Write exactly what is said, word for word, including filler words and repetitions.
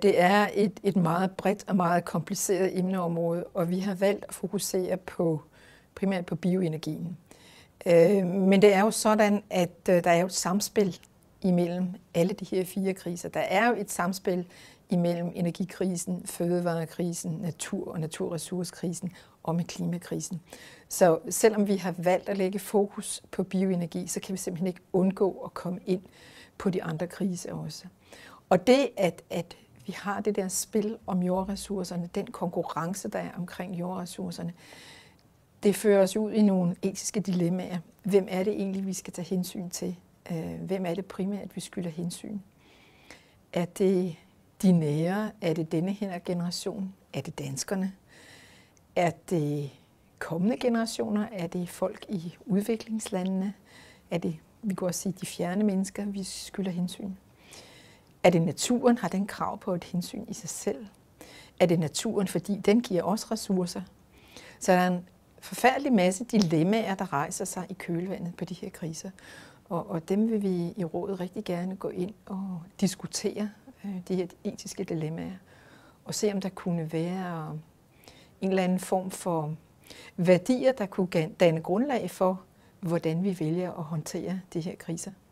Det er et, et meget bredt og meget kompliceret emneområde, og vi har valgt at fokusere på primært på bioenergien. Øh, men det er jo sådan, at øh, der er jo et samspil imellem alle de her fire kriser. Der er jo et samspil imellem energikrisen, fødevarekrisen, natur- og naturressourcekrisen og med klimakrisen. Så selvom vi har valgt at lægge fokus på bioenergi, så kan vi simpelthen ikke undgå at komme ind på de andre kriser også. Og det, at, at vi har det der spil om jordressourcerne, den konkurrence, der er omkring jordressourcerne, det fører os ud i nogle etiske dilemmaer. Hvem er det egentlig, vi skal tage hensyn til? Hvem er det primært, vi skylder hensyn? Er det de nære? Er det denne her generation? Er det danskerne? Er det kommende generationer? Er det folk i udviklingslandene? Er det, vi kan også sige, de fjerne mennesker, vi skylder hensyn? Er det naturen? Har den krav på et hensyn i sig selv? Er det naturen, fordi den giver os ressourcer? Så der er en forfærdelig masse dilemmaer, der rejser sig i kølvandet på de her kriser. Og, og dem vil vi i rådet rigtig gerne gå ind og diskutere, øh, de her etiske dilemmaer, og se, om der kunne være en eller anden form for værdier, der kunne danne grundlag for, hvordan vi vælger at håndtere de her kriser.